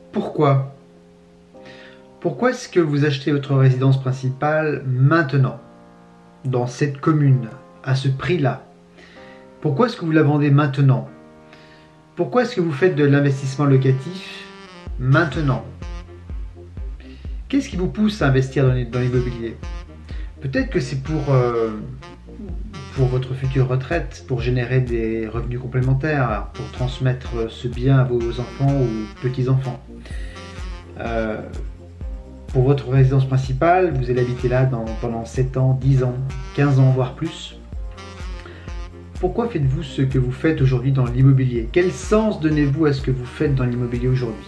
Pourquoi? Pourquoi est-ce que vous achetez votre résidence principale maintenant, dans cette commune, à ce prix-là? Pourquoi est-ce que vous la vendez maintenant? Pourquoi est-ce que vous faites de l'investissement locatif maintenant? Qu'est-ce qui vous pousse à investir dans l'immobilier? Peut-être que c'est pour votre future retraite, pour générer des revenus complémentaires, pour transmettre ce bien à vos enfants ou petits-enfants. Pour votre résidence principale, vous allez habiter là pendant 7 ans, 10 ans, 15 ans, voire plus. Pourquoi faites-vous ce que vous faites aujourd'hui dans l'immobilier? Quel sens donnez-vous à ce que vous faites dans l'immobilier aujourd'hui?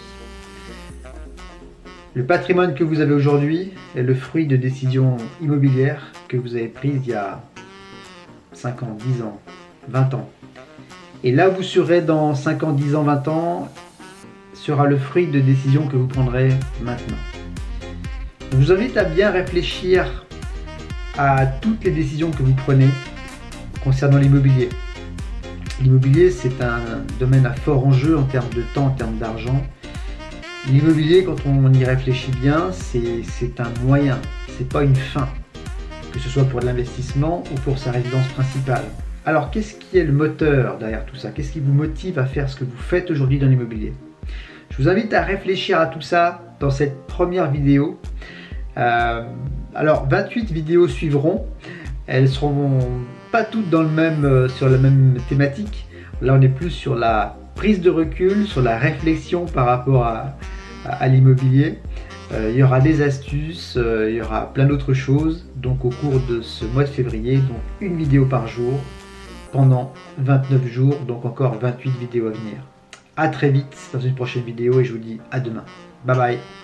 Le patrimoine que vous avez aujourd'hui est le fruit de décisions immobilières que vous avez prises il y a 5 ans, 10 ans, 20 ans. Et là où vous serez dans 5 ans, 10 ans, 20 ans sera le fruit de décisions que vous prendrez maintenant. Je vous invite à bien réfléchir à toutes les décisions que vous prenez concernant l'immobilier. L'immobilier, c'est un domaine à fort enjeu en termes de temps, en termes d'argent. L'immobilier, quand on y réfléchit bien, c'est un moyen, c'est pas une fin, que ce soit pour l'investissement ou pour sa résidence principale. Alors, qu'est-ce qui est le moteur derrière tout ça? Qu'est-ce qui vous motive à faire ce que vous faites aujourd'hui dans l'immobilier? Je vous invite à réfléchir à tout ça dans cette première vidéo. Alors, 28 vidéos suivront. Elles seront pas toutes sur la même thématique. Là, on est plus sur la prise de recul, sur la réflexion par rapport à l'immobilier. Il y aura des astuces, il y aura plein d'autres choses. Donc, au cours de ce mois de février, donc une vidéo par jour pendant 29 jours. Donc, encore 28 vidéos à venir. À très vite dans une prochaine vidéo et je vous dis à demain. Bye bye.